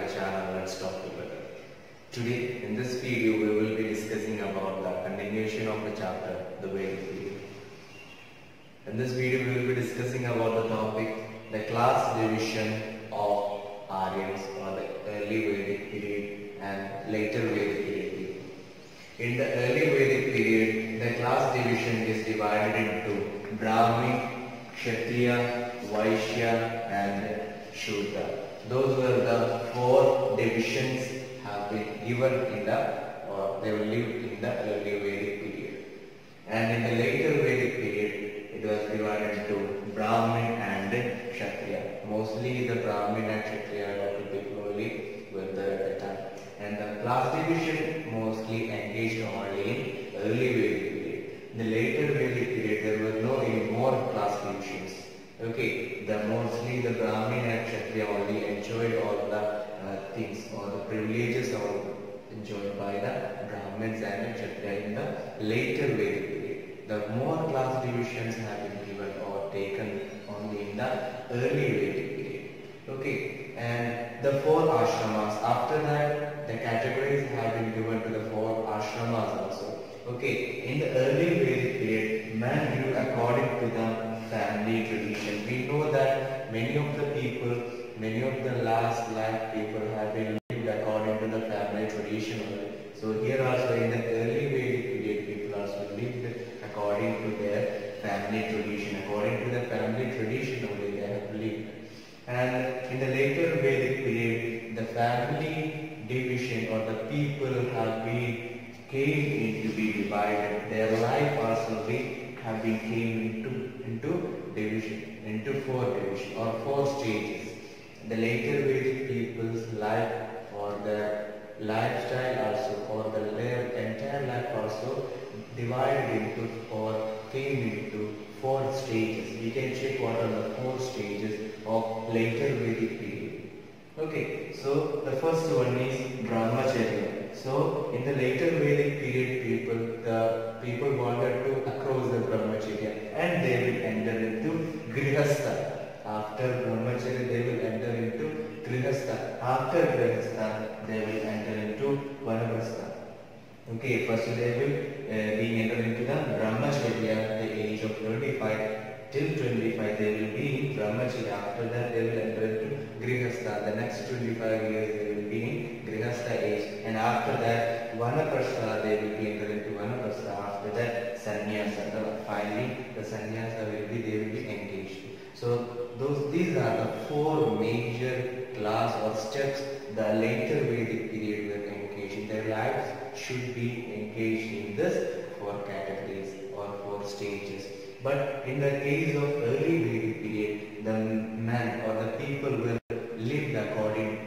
channel Let's Talk Together. Today in this video we will be discussing about the continuation of the chapter The Vedic Period. In this video we will be discussing about the topic the class division of Aryans or the early Vedic period and later Vedic period. In the early Vedic period the class division is divided into Brahmin, Kshatriya, Vaishya and Shudra. Those were the four divisions have been given in the they were lived in the early Vedic period. And in the later Vedic period it was divided into Brahmin and Kshatriya. Mostly the Brahmin and Kshatriya people only were there at the time. And the class division mostly engaged only in early Vedic period. In the later Vedic period there were no any more class divisions. Okay, mostly the Brahmin and Kshatriya only enjoyed all the things or the privileges are enjoyed by the Brahmins and Kshatriya in the later Vedic period. The more class divisions have been given or taken only in the early Vedic period. Okay, and the four ashramas, after that the categories have been given to the four ashramas also. Okay, in the early Vedic period, man grew according to the family tradition. We know that many of the people, many of the last life people have been lived according to the family tradition only. So here also in the early Vedic period, people also lived according to their family tradition. According to the family tradition only they have lived. And in the later Vedic period, the family division or the people have been came to be divided. Their life also have been came into division, into four divisions or four stages. The later Vedic people's life or their lifestyle also or their entire life also divided into or came into four stages. We can check what are the four stages of later Vedic period. Okay, so the first one is Brahmacharya. So in the later Vedic period, the people wanted to cross the Brahmacharya and they will enter into Grihastha. After Brahmacharya they will enter into Grihastha. After Grihastha they will enter into Vanaprastha. Okay, first they will be entered into the Brahmacharya at the age of 25. Till 25 they will be in Brahmacharya. After that they will enter into Grihastha. The next 25 years they will be in Grihastha age. And after that Vanaprastha they will be entered into Vanaprastha. After that Sannyasa. Finally the Sannyasa will be engaged. So these are the four major class or steps the later Vedic period were engaged. Their lives should be engaged in this four categories or four stages. But in the case of early Vedic period, the man or the people will lived according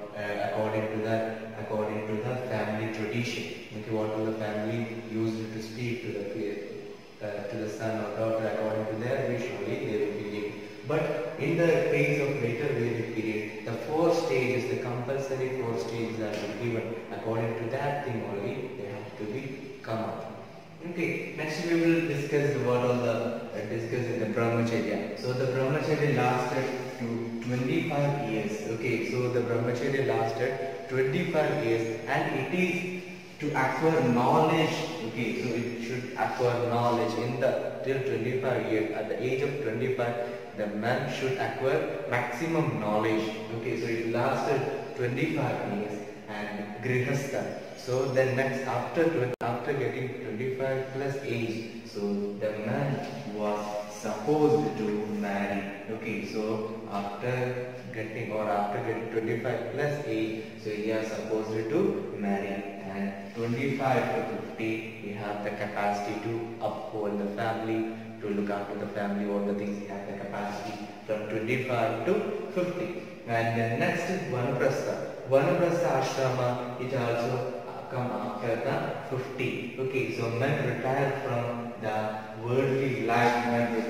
to the family tradition. Okay, what will the family used to speak to the son or daughter according to their wish only they will be living. But in the case of later Vedic period, the four stages, the compulsory four stages that are given according to that thing only they have to be come up. Okay, next we will discuss what all the Brahmacharya. So the Brahmacharya lasted to 25 years. Okay, so the Brahmacharya lasted 25 years and it is to acquire knowledge. Okay, so it should acquire knowledge in the till 25 years. At the age of 25, the man should acquire maximum knowledge. Okay, so it lasted 25 years and Grihastha. So then next after getting 25 plus age, so the man was supposed to marry. Okay, so after getting 25 plus age, so he is supposed to marry. And 25 to 50, he have the capacity to uphold the family, to look after the family, all the things he has the capacity from 25 to 50. And then next is Vanaprastha. Vanaprastha ashrama, it also come after the 50. Okay, so men retire from the worldly life, and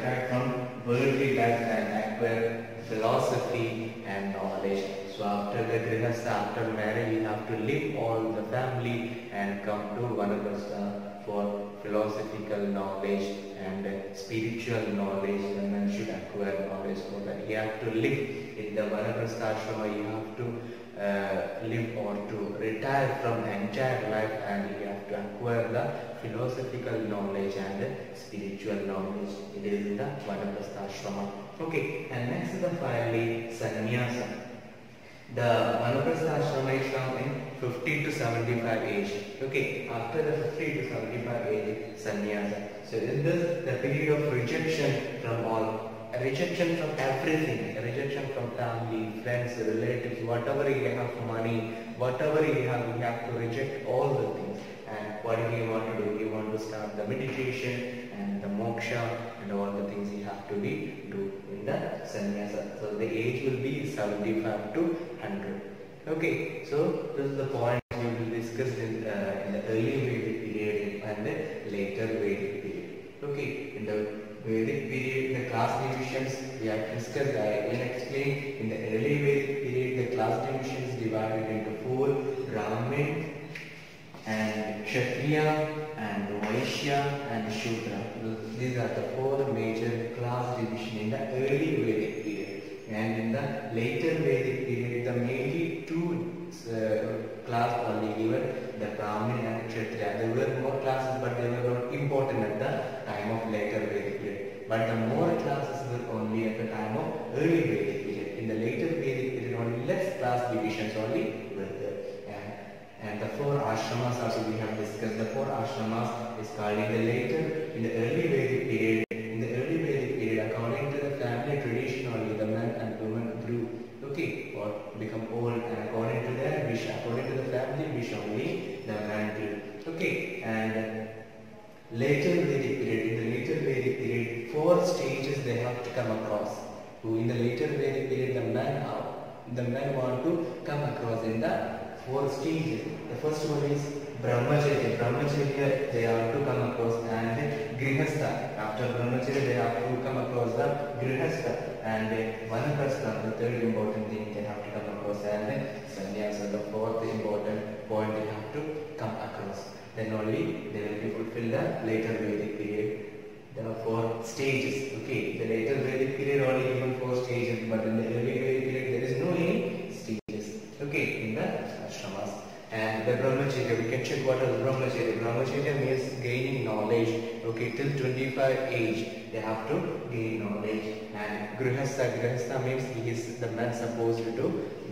acquire philosophy and knowledge. So after the Grihastha, after marriage, you have to leave all the family and come to Vanaprastha for philosophical knowledge and spiritual knowledge. The man should acquire knowledge so that he have to live in the Vanaprastha ashrama. You have to live or to retire from the entire life, and you have to acquire the philosophical knowledge and spiritual knowledge. It is in the Vanaprastha Ashrama. Okay, and next is the finally sannyasa. The Vanaprastha Ashrama is from in 50 to 75 age. Okay, after the 50 to 75 age, sannyasa. So in this, the period of rejection from all. Rejection from everything, rejection from family, friends, relatives, whatever you have money, whatever you have to reject all the things. And what do you want to do? You want to start the meditation and the moksha and all the things you have to do in the sannyasa. So the age will be 75 to 100. Okay, so this is the point we will discuss in the early Vedic period and the later Vedic period. Okay, in the Vedic period, the class divisions we have discussed. I will explain. In the early Vedic period, the class divisions divided into 4: Brahmin and Kshatriya and Vaishya and Shudra. These are the 4 major class divisions in the early Vedic period. And in the later Vedic period, the mainly 2 class only given: the Brahmin and Kshatriya. There were more classes, but they were not important at the time of later Vedic period. But the more classes were only at the time of early Vedic period. In the later Vedic period, only less class divisions only were there. And the 4 ashramas also we have discussed. The 4 ashramas is called in the later, in the early Vedic period. In the early Vedic period, according to the family tradition, only the men and women grew, okay, or become old, and according to their wish, according to the family wish only, the man grew, okay. And later Vedic period, in the later Vedic period, 4 stages they have to come across. In the later Vedic period, the men want to come across in the 4 stages. The first one is Brahmacharya. Brahmacharya they have to come across, and Grihastha. After Brahmacharya they have to come across the Grihastha, and Vanaprastha, the 3rd important thing they have to come across, and Sannyasa, the 4th important point they have to come across. Then only they will be fulfilled the later Vedic period. There are 4 stages. Okay, the later Vedic period only given 4 stages, but in the early Vedic period there is no any stages. Okay, in the ashramas. And the Brahmacharya, we can check what is Brahmacharya. Brahmacharya means gaining knowledge. Okay, till 25 age they have to gain knowledge. And Grihastha means he is the man supposed to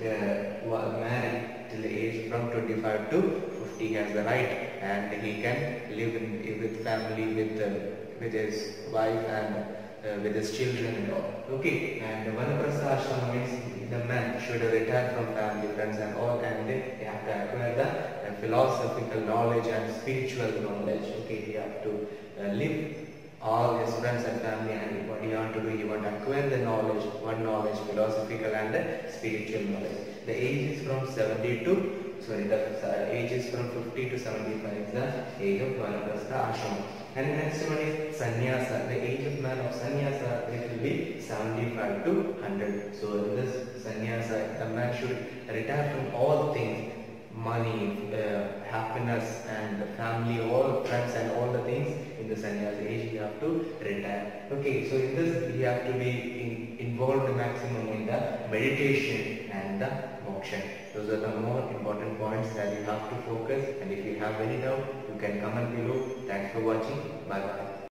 marry till the age from 25 to 50. He has the right, and he can live with family, with his wife and with his children and all. Okay, and the Vanaprastha ashrama means the man should retire from family, friends and all, and they have to acquire the philosophical knowledge and spiritual knowledge. Okay, he have to live all his friends and family, and what he want to do, he want to acquire the knowledge, one knowledge, philosophical and spiritual knowledge. The age is from 70 to the age is from 50 to 75 is the age of Vanaprastha ashrama. And the next one is sannyasa. The age of man of sannyasa, it will be 75 to 100. So in this sannyasa, the man should retire from all things, money, happiness and family, all friends and all the things. In the sannyasa age, you have to retire. Okay, so in this you have to be involved maximum in the meditation and the moksha. Those are the more important points that you have to focus, and if you have any doubt, you can comment below. Thanks for watching. Bye bye.